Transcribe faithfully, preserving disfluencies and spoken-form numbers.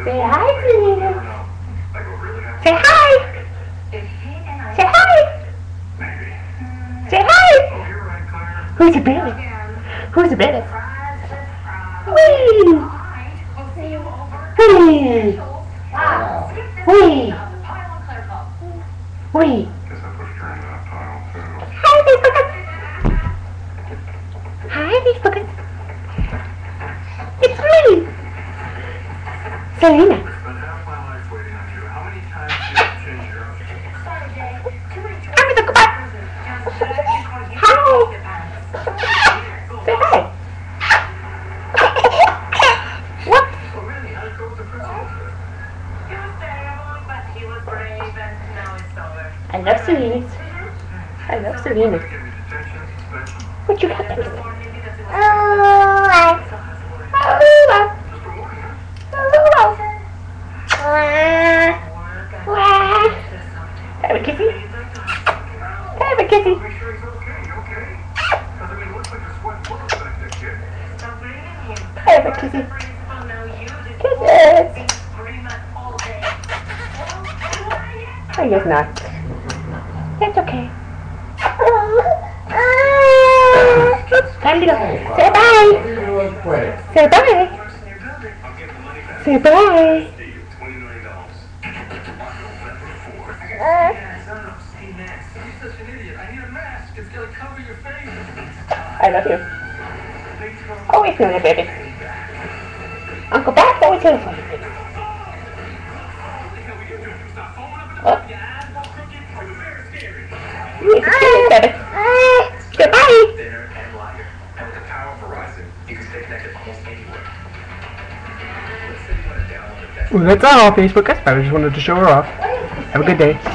Say hi, Selena. Say hi. Say hi. Say hi. Who's a baby? Who's a baby? Weeeee. Weeeee. Weeeee. Weeeee. Hi, Facebook. Hi, Facebook. It's me, Selena. I'm gonna go back. Hi. Say hi. What? I love Selena's. I love Selena. What you got there? Oh, I. Oh, I. Have a kissy? Have a kissy? Have a kissy? Kisses! I guess not. That's okay. Time to go. Say bye! Say bye! Say bye! Uh, I love you. Always know that, baby. Uncle Bob's always here for you, baby. Oh. You need to see it, baby. Goodbye. Well, that's all, Facebook. I just wanted to show her off. Have a good day.